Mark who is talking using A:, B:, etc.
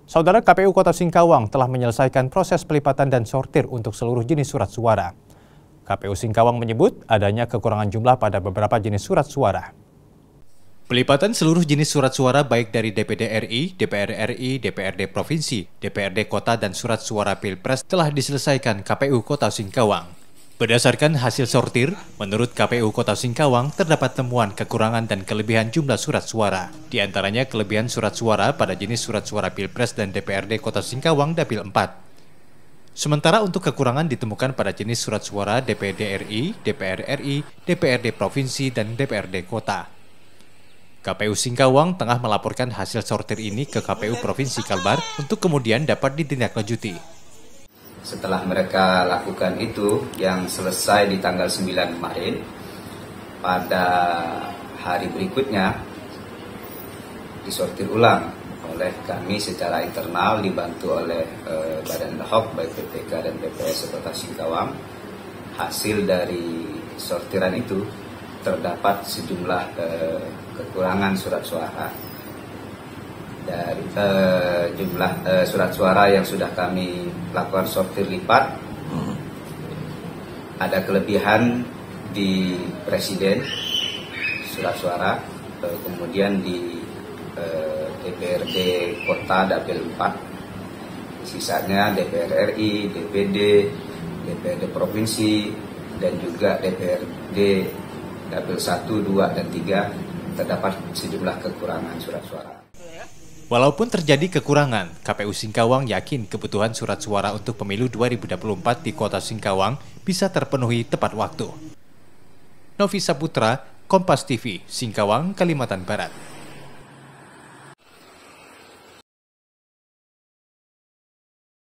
A: Saudara, KPU Kota Singkawang telah menyelesaikan proses pelipatan dan sortir untuk seluruh jenis surat suara. KPU Singkawang menyebut adanya kekurangan jumlah pada beberapa jenis surat suara. Pelipatan seluruh jenis surat suara baik dari DPD RI, DPR RI, DPRD Provinsi, DPRD Kota dan surat suara Pilpres telah diselesaikan KPU Kota Singkawang. Berdasarkan hasil sortir, menurut KPU Kota Singkawang terdapat temuan kekurangan dan kelebihan jumlah surat suara. Di antaranya kelebihan surat suara pada jenis surat suara Pilpres dan DPRD Kota Singkawang Dapil 4. Sementara untuk kekurangan ditemukan pada jenis surat suara DPD RI, DPR RI, DPRD Provinsi, dan DPRD Kota. KPU Singkawang tengah melaporkan hasil sortir ini ke KPU Provinsi Kalbar untuk kemudian dapat ditindaklanjuti.
B: Setelah mereka lakukan itu, yang selesai di tanggal 9 kemarin, pada hari berikutnya disortir ulang oleh kami secara internal dibantu oleh Badan Ad-Hoc baik PPK dan BPS Kota Singkawang. Hasil dari sortiran itu terdapat sejumlah kekurangan surat suara. Dari jumlah surat suara yang sudah kami lakukan sortir lipat, ada kelebihan di Presiden surat suara, kemudian di DPRD Kota Dapil 4, sisanya DPR RI, DPD, DPRD Provinsi, dan juga DPRD Dapil 1, 2, dan 3 terdapat sejumlah kekurangan surat suara.
A: Walaupun terjadi kekurangan, KPU Singkawang yakin kebutuhan surat suara untuk pemilu 2024 di Kota Singkawang bisa terpenuhi tepat waktu. Novi Saputra, Kompas TV, Singkawang, Kalimantan Barat.